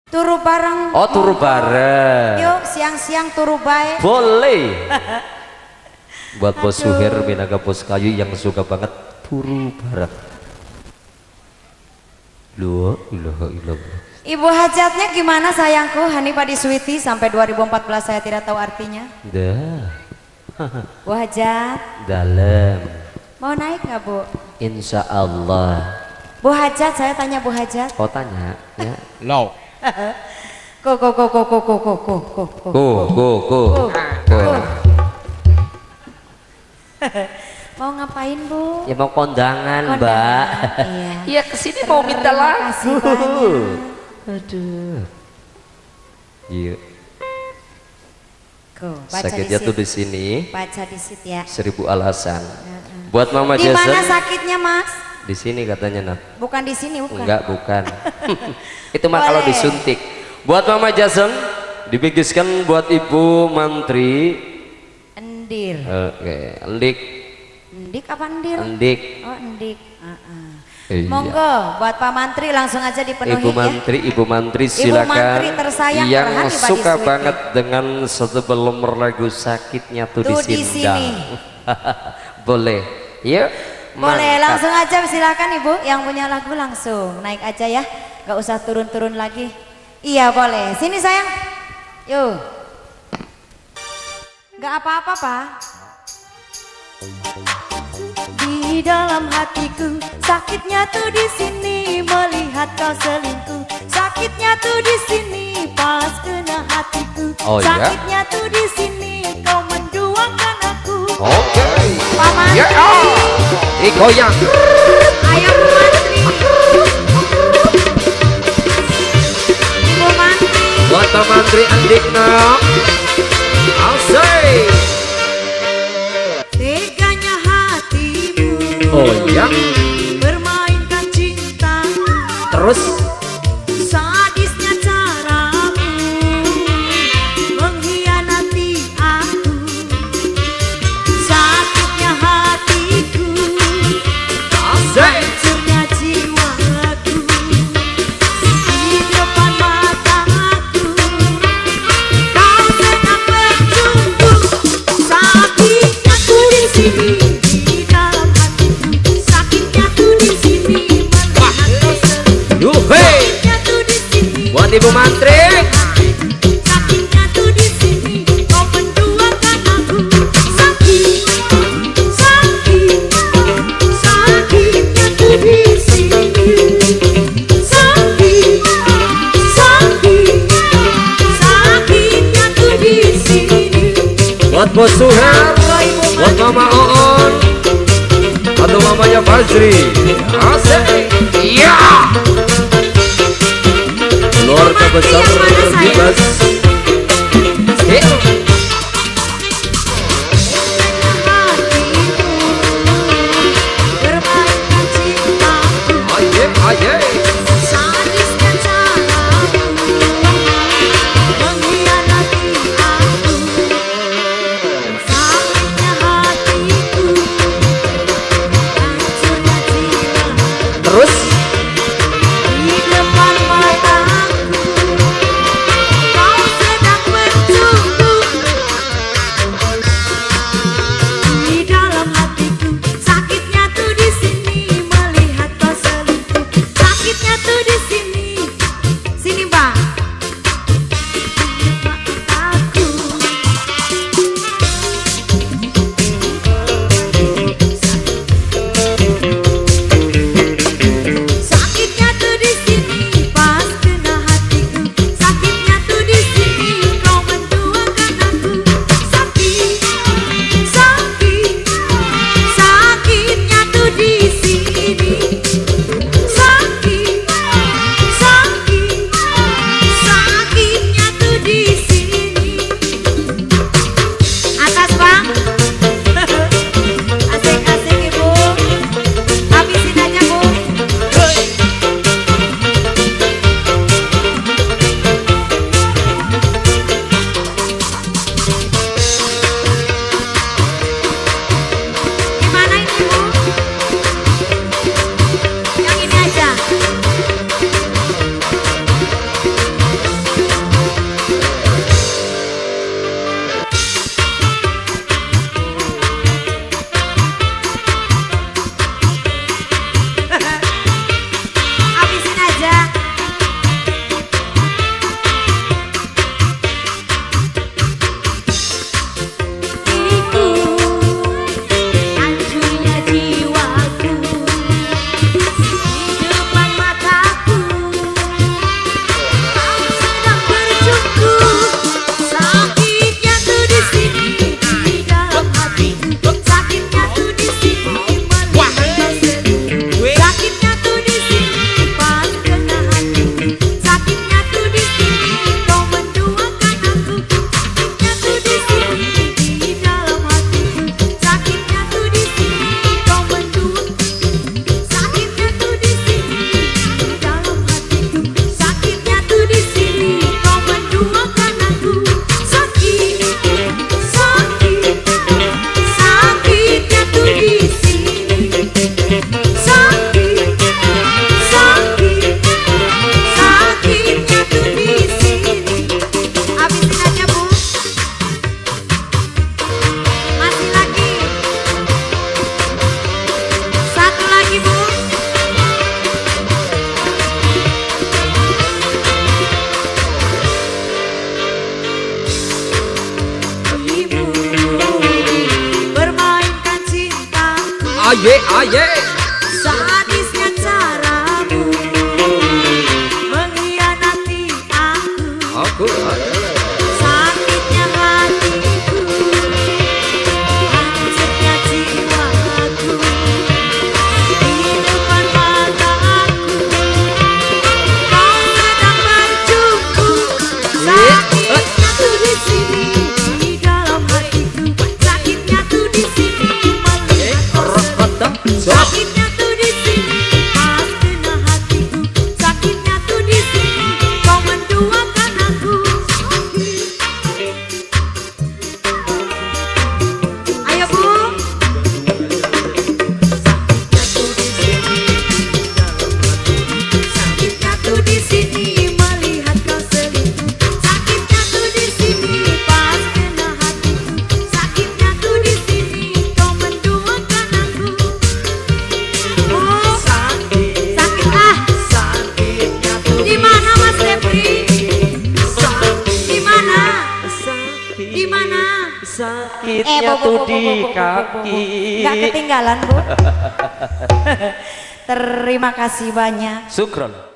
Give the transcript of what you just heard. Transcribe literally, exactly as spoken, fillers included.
Turu bareng. Oh turu bareng. Yuk siang-siang turu baik. Boleh. Buat Bos Suher Minaga Bos Kayu yang suka banget turu bareng. Loh, ilaha illallah. Ibu hajatnya gimana sayangku? Hani Padi Sweety sampai dua ribu empat belas saya tidak tahu artinya. Dah. Bu hajat. Dalam. Mau naik nggak Bu? Insya Allah. Bu hajat, saya tanya Bu hajat. Oh tanya ya. No. Ko ko ko ko ko ko ko ko ko ko Ko ko ko. Mau ngapain Bu? Ya mau kondangan, Kondangan, Mbak. iya. Iya kesini mau minta lagu. Kasih banyak. Aduh. Iya. Ko, baca Sakitnya di tuh sit. di sini. Baca di sit ya. Seribu alasan. Buat Mama Di Jason. mana sakitnya Mas? Di sini katanya Nat. Bukan di sini bukan. Enggak, bukan. Itu mah kalau Boleh. disuntik. Buat Mama Jason, dibikiskan buat Ibu Mantri. Endir. Oke, Endik. Endik apa endir? Endik. Oh endik. Uh-uh. Iya. Monggo buat Pak Mantri langsung aja dipenuhi Ibu ya. Mantri, Ibu Mantri Ibu silakan. Mantri tersayang yang Rohani Padi suka Sweety. banget dengan sebelum lagu sakitnya tuh, Tuh di di sindang. sini. Boleh. Yuk. Boleh mantap. langsung aja silakan Ibu yang punya lagu langsung naik aja ya. Gak usah turun-turun lagi. Iya boleh. Sini sayang. Yuk. Gak apa-apa Pak. Di dalam hatiku sakitnya tuh di sini melihat kau selingkuh. Sakitnya tuh di sini pas kena hatiku. Oh, iya? Sakitnya tuh di sini kau menduakan aku. Oke. Pak Mantri. Ya. Ih goyang. Ayo Bu Mantri. Ibu Mantri. Buat Pak Mantri Andikna. Asik. Teganya hatimu. Oh ya. Bermainkan cinta. Terus. Sadisnya caramu mengkhianati aku. Sakitnya hatiku. Asik. Hancurnya jiwaku di depan mataku. Kau sedang berjumpa. Sakitnya tuh di sini di dalam hatiku. Sakitnya tuh di sini melihat kau selingkuh. Yuhe. Sakitnya tuh di sini. Buat Ibu Mantri. Sakitnya tuh di sini kau menduakan aku. Sakit, sakit, sakitnya tuh di sini. Sakit, sakit, sakitnya tuh di sini. Buat Bos Suher. Buat Mama Oon. Atau mamanya Fazri. Asik. Iya. Keluarga besar Bibas. Eh. Bermainkan cintaku. Aye, aye. Sadisnya caramu mengkhianati aku. Sakitnya hatiku, hancurnya jiwaku Terus. di depan mataku. Kau Aye aye. Sadisnya caramu mengkhianati aku. Aku. Sakitnya hatiku, hancurnya jiwaku. Di depan mataku kau sedang berjumpa. Sakitnya tuh di sini, di dalam hatiku. Sakitnya tuh di sini, melihat kau sedang. Sakitnya tuh di sini, pas kena hatiku. Sakitnya tuh di sini, kau menduakan aku. Ayo Bu. Sakitnya tuh di sini, melihat kau selingkuh. Sakitnya tuh di sini, pas kena hatiku. Sakitnya tuh di sini, kau menduakan aku. Bu, sakit ah. Di mana Mas Depri? Di mana? Di mana? Sakitnya tuh di kaki. Nggak ketinggalan Bu. Terima kasih banyak. Sukron.